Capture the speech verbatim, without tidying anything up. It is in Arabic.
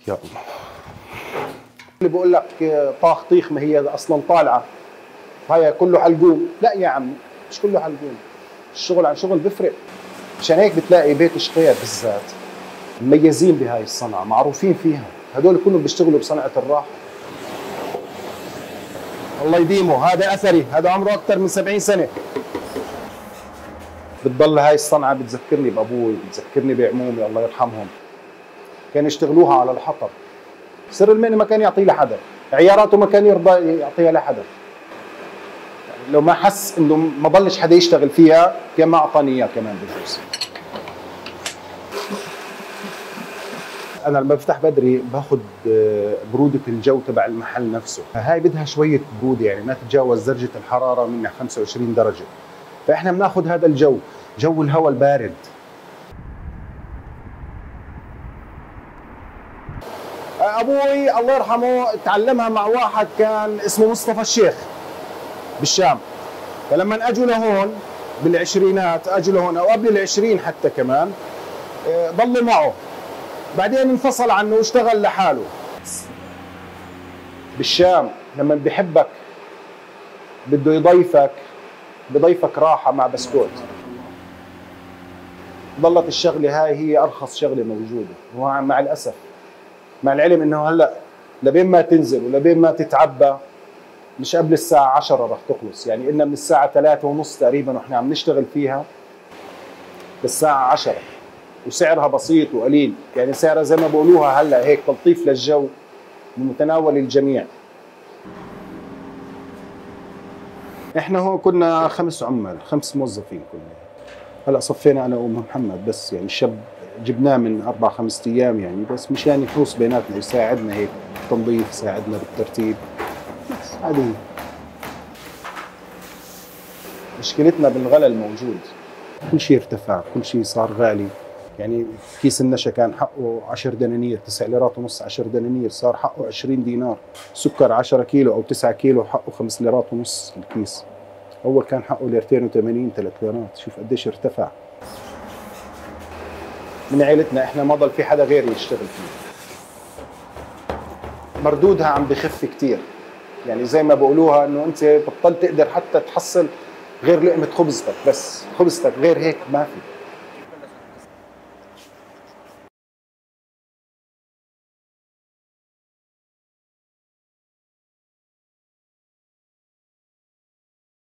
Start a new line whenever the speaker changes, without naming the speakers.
يا الله. اللي بقول لك طاخ طيخ، ما هي اصلا طالعه هاي كله حلقوم. لا يا عم، مش كله حلقوم، الشغل عن شغل بفرق. عشان هيك بتلاقي بيت شقير بالذات مميزين بهاي الصنعه، معروفين فيها، هدول كلهم بيشتغلوا بصنعه الراحه. الله يديمه، هذا اثري، هذا عمره اكثر من سبعين سنه. بتضل هاي الصنعه بتذكرني بابوي، بتذكرني بعمومي الله يرحمهم، كانوا يشتغلوها على الحطب. سر المهنه ما كان يعطيه لحدا، عياراته ما كان يرضى يعطيها لحدا. لو ما حس انه ما ضلش حدا يشتغل فيها كان ما اعطاني اياه كمان بجوز. انا لما بفتح بدري باخذ بروده الجو تبع المحل نفسه، هاي بدها شويه بروده، يعني ما تتجاوز درجه الحراره من خمسة وعشرين درجه. فاحنا بناخذ هذا الجو، جو الهواء البارد. ابوي الله يرحمه تعلمها مع واحد كان اسمه مصطفى الشيخ بالشام. فلما اجوا لهون بالعشرينات، اجوا لهون او قبل العشرين حتى كمان، ضلوا معه. بعدين انفصل عنه واشتغل لحاله. بالشام لما بحبك بده يضيفك، بضيفك راحه مع بسكوت. ضلت الشغله هاي هي ارخص شغله موجوده، ومع الاسف مع العلم انه هلا لبين ما تنزل ولبين ما تتعبى مش قبل الساعة عشرة رح تخلص. يعني إن من الساعة ثلاثة ونص تقريبا واحنا عم نشتغل فيها للساعة عشرة، وسعرها بسيط وقليل، يعني سعرها زي ما بقولوها هلا هيك تلطيف للجو بمتناول الجميع. احنا هون كنا خمس عمال، خمس موظفين كنا. هلا صفينا انا وام محمد بس، يعني الشاب جبناه من اربع خمس ايام يعني، بس مشان يحوص بيناتنا، يساعدنا هيك بالتنظيف، يساعدنا بالترتيب، بس هذه مشكلتنا. بالغلا الموجود كل شيء ارتفع، كل شيء صار غالي. يعني كيس النشا كان حقه عشر دنانير، تسع ليرات ونص، عشر دنانير صار حقه عشرين دينار. سكر عشرة كيلو او تسعة كيلو حقه خمس ليرات ونص الكيس. اول كان حقه ليرتين وثمانين، ثلاث ليرات. شوف قديش ارتفع. من عيلتنا احنا ما ضل في حدا غيري يشتغل فيه. مردودها عم بخف كثير، يعني زي ما بقولوها انه انت بطلت تقدر حتى تحصل غير لقمه خبزتك، بس خبزتك غير هيك ما في.